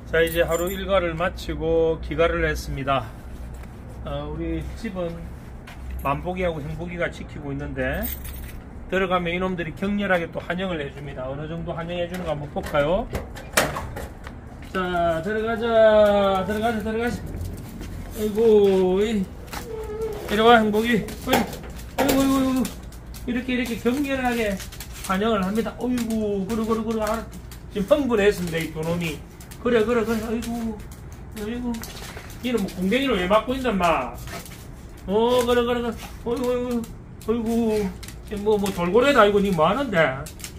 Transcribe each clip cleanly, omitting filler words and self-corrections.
자, 이제 하루 일과를 마치고 귀가를 했습니다. 우리 집은 만복이하고 행복이가 지키고 있는데 들어가면 이놈들이 격렬하게 또 환영을 해줍니다. 어느 정도 환영해주는 거 한번 볼까요? 자, 들어가자. 아이고, 이리와 행복이. 아이고, 이렇게 격렬하게 환영을 합니다. 어이구, 그러. 지금 흥분했습니다, 이 두 놈이. 그래. 아이고. 이놈 뭐 궁뎅이를 왜 맞고 있는 마? 그래. 어이구. 뭐 돌고래다, 이거 니 뭐 하는데?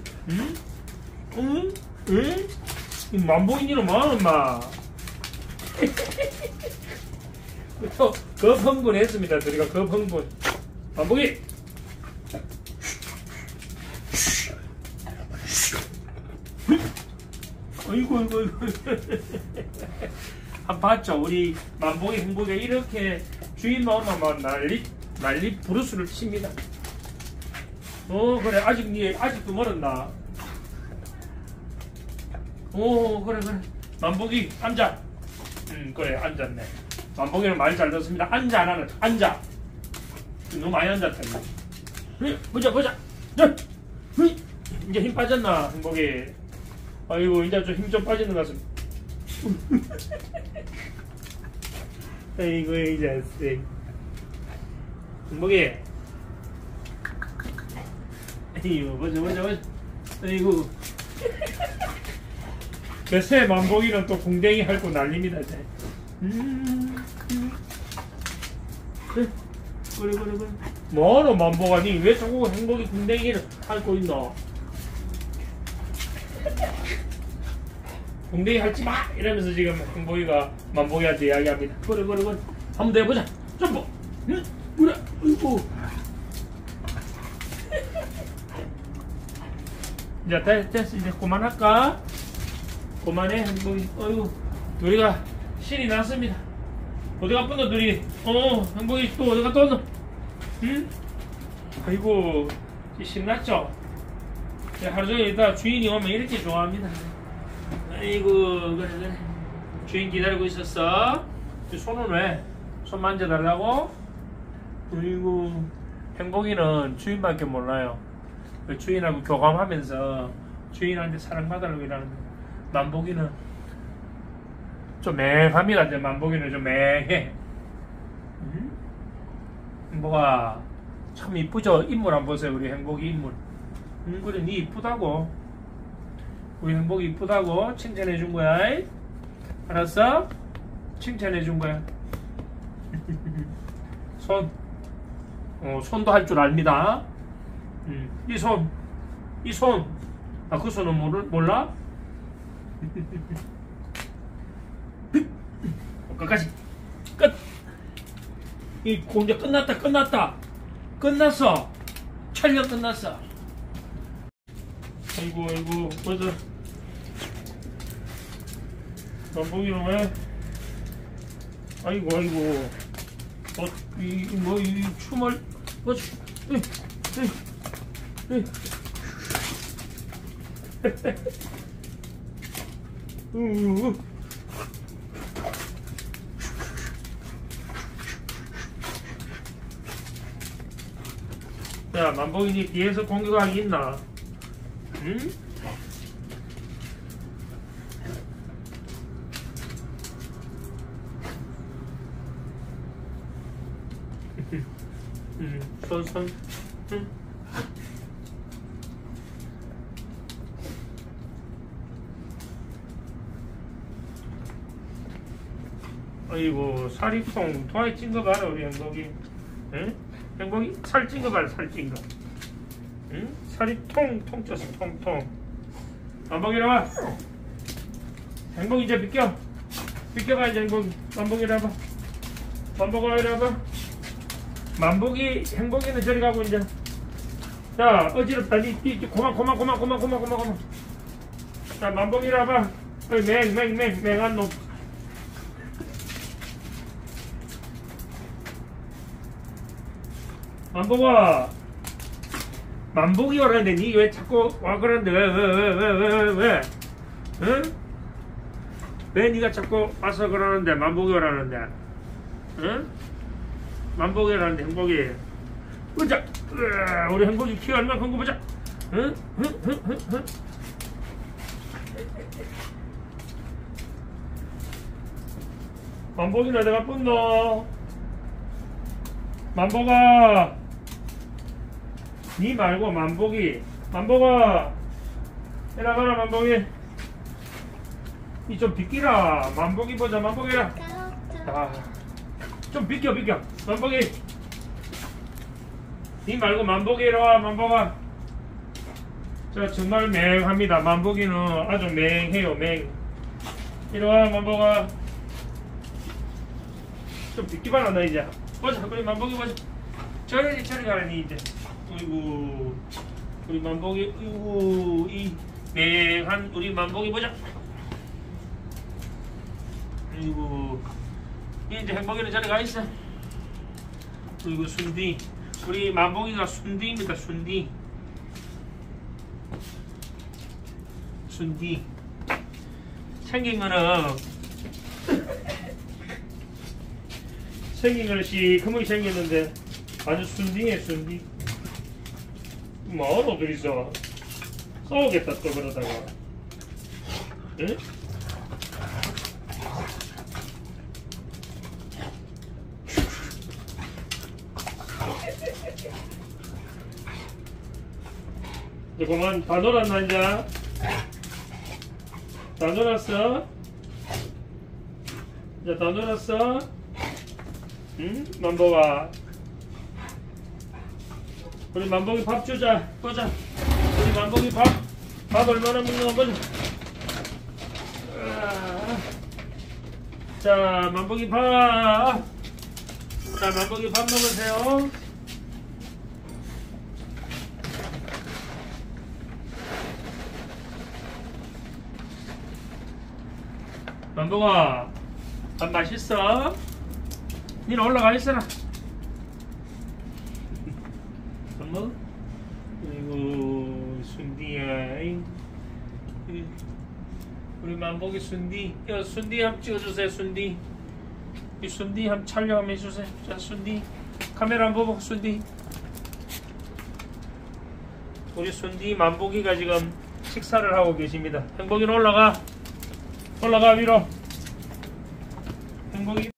응? 이 만보인이는 뭐 하는 마? 또, 겁흥분했습니다, 저희가 겁흥분. 만보기! 아이고. 한 봤죠? 우리 만복이 행복에 이렇게 주인 마음만 난리 부르스를 칩니다. 그래. 아직도 멀었나? 그래. 만복이 앉아. 그래, 앉았네. 만복이는 말 잘 듣습니다. 앉아, 나는 앉아. 너무 많이 앉았다. 보자. 이제 힘 빠졌나, 행복이? 아이고, 이제 좀 힘 좀 빠지는 것 같습니다. 아이고, 이 자식. 행복이. 아이고, 보자. 아이고. 몇세 만복이는 또 궁뎅이 핥고 난립니다, 이제. 그래. 뭐하노, 만복아. 니 왜 자꾸 행복이 궁뎅이를 핥고 있노? 궁뎅이 핥지 마! 이러면서 지금 행복이가 만복이한테 이야기합니다. 그래. 한번 더 해보자. 점프! 그래. 아이고. 이제 됐어. 이제 그만할까? 그만해, 행복이. 어이구. 둘이가 신이 났습니다. 어디 갔구나, 둘이. 행복이 또 어디 갔다 왔노? 응? 아이고, 신났죠? 하루 종일 있다 주인이 오면 이렇게 좋아합니다. 아이고, 그래. 주인 기다리고 있었어. 손은 왜? 손 만져달라고? 아이고, 행복이는 주인밖에 몰라요. 주인하고 교감하면서 주인한테 사랑받으려고 일하는데, 만복이는 좀 맹합니다. 이제 만복이는 좀 맹해. 행복아, 참 이쁘죠? 인물 한번 보세요. 우리 행복이 인물. 그래, 니 이쁘다고. 우리 행복이 이쁘다고 칭찬해 준 거야. 알았어? 칭찬해 준 거야. 손도 할 줄 압니다. 이 손. 그 손은 몰라? 끝까지. 끝. 이 공제 끝났어. 촬영 끝났어. 아이고, 맞아. 만복이는 왜? 아이고. 이 춤을, 야, 만복이니 뒤에서 공격하기 있나? 응? 손. 응? 아이고, 살이 통통하게 찐 거 봐라, 우리 행복이. 응? 행복이 살 찐 거 봐라, 살찐 거. 응? 살이 통통 쪘어, 통통. 만복이 이리와. 행복이 이제 비껴봐, 이제 행복이. 만복이 이리와봐. 만복아, 이리와봐. 만복이, 행복이는 저리 가고, 이제. 자, 어지럽다. 그만. 자, 만복이 이리와봐. 맹한 놈. 만복아, 만복이 오라는데 니 왜 자꾸 와 그러는데 왜? 응? 왜 네가 자꾸 와서 그러는데 만복이 오라는데? 응? 만복이 오라는데 행복이. 보자. 우리 행복이 키 얼마나 큰 거 보자. 응? 응? 응? 응? 응? 만복이나 내가 뻔너. 만복아. 니 말고 만복이. 만복아. 일어나라 만복이. 니 좀 비키라. 만복이 보자. 만복이라. 아, 좀 비켜. 만복이. 니 말고 만복이 이리와. 만복아. 저 정말 맹합니다. 만복이는 아주 맹해요. 맹. 이리와 만복아. 좀 비키봐라 너 이제. 보자. 우리 만복이 보자. 저리 가라니 이제. 어이구 우리 만복이. 어이구 이 맹한 우리 만복이 보자. 어이구 이제 행복이는 저리 가 있어. 어이구 순디. 우리 만복이가 순디입니다. 순디. 생긴 거는 시커멓게 생겼는데 아주 순디해. 순디. 뭐 어디서 싸우겠다 또 그러다가. 응? 이제 그만 다 놀았나 이제? 다 놀았어? 이제 다 놀았어? 응? 만복아. 우리 만복이 밥 주자. 보자. 우리 만복이 밥 얼마나 먹는 거 보자. 자, 만복이 밥. 자, 만복이 밥 먹으세요. 만복아, 밥 맛있어? 니는 올라가 있어라. 밥 먹어? 아이고 순디야. 우리 만복이 순디. 야 순디 한번 찍어주세요. 순디. 이 순디 한번 촬영 한번 해주세요. 자 순디 카메라 한번 보고. 순디. 우리 순디 만복이가 지금 식사를 하고 계십니다. 행복이는 올라가 위로. 행복이